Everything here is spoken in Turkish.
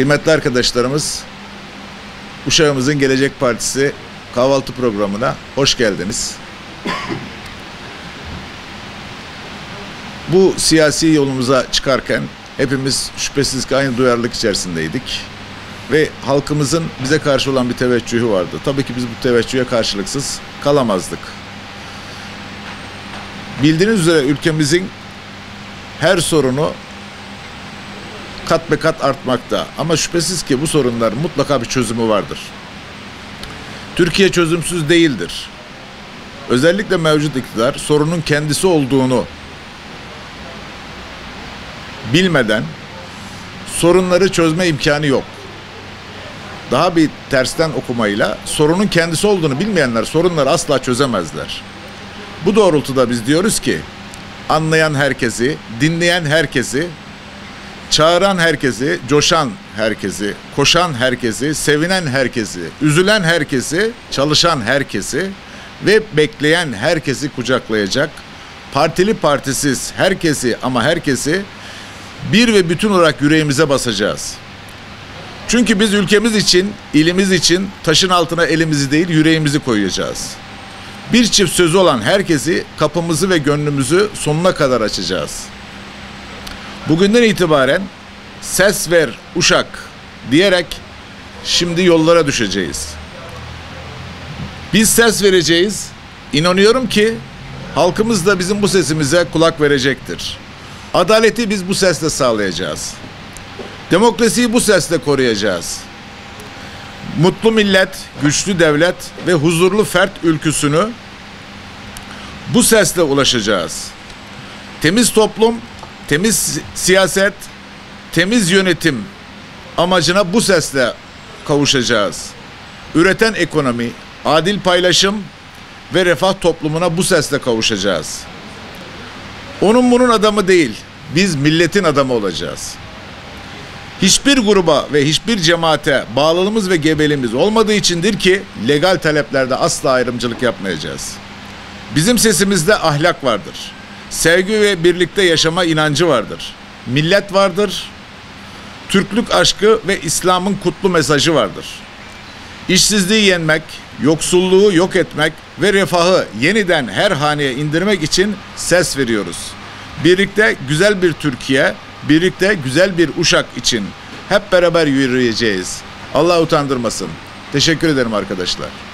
Kıymetli arkadaşlarımız, Uşağımızın Gelecek Partisi kahvaltı programına hoş geldiniz. Bu siyasi yolumuza çıkarken hepimiz şüphesiz ki aynı duyarlılık içerisindeydik. Ve halkımızın bize karşı olan bir teveccühü vardı. Tabii ki biz bu teveccühe karşılıksız kalamazdık. Bildiğiniz üzere ülkemizin her sorunu kat be kat artmakta. Ama şüphesiz ki bu sorunların mutlaka bir çözümü vardır. Türkiye çözümsüz değildir. Özellikle mevcut iktidar sorunun kendisi olduğunu bilmeden sorunları çözme imkanı yok. Daha bir tersten okumayla sorunun kendisi olduğunu bilmeyenler sorunları asla çözemezler. Bu doğrultuda biz diyoruz ki anlayan herkesi, dinleyen herkesi, çağıran herkesi, coşan herkesi, koşan herkesi, sevinen herkesi, üzülen herkesi, çalışan herkesi ve bekleyen herkesi kucaklayacak, partili partisiz herkesi ama herkesi bir ve bütün olarak yüreğimize basacağız. Çünkü biz ülkemiz için, ilimiz için taşın altına elimizi değil yüreğimizi koyacağız. Bir çift sözü olan herkesi kapımızı ve gönlümüzü sonuna kadar açacağız. Bugünden itibaren ses ver Uşak diyerek şimdi yollara düşeceğiz. Biz ses vereceğiz. İnanıyorum ki halkımız da bizim bu sesimize kulak verecektir. Adaleti biz bu sesle sağlayacağız. Demokrasiyi bu sesle koruyacağız. Mutlu millet, güçlü devlet ve huzurlu fert ülküsünü bu sesle ulaşacağız. Temiz toplum, temiz siyaset, temiz yönetim amacına bu sesle kavuşacağız. Üreten ekonomi, adil paylaşım ve refah toplumuna bu sesle kavuşacağız. Onun bunun adamı değil, biz milletin adamı olacağız. Hiçbir gruba ve hiçbir cemaate bağlılığımız ve gebeliğimiz olmadığı içindir ki legal taleplerde asla ayrımcılık yapmayacağız. Bizim sesimizde ahlak vardır. Sevgi ve birlikte yaşama inancı vardır. Millet vardır. Türklük aşkı ve İslam'ın kutlu mesajı vardır. İşsizliği yenmek, yoksulluğu yok etmek ve refahı yeniden her haneye indirmek için ses veriyoruz. Birlikte güzel bir Türkiye, birlikte güzel bir Uşak için hep beraber yürüyeceğiz. Allah utandırmasın. Teşekkür ederim arkadaşlar.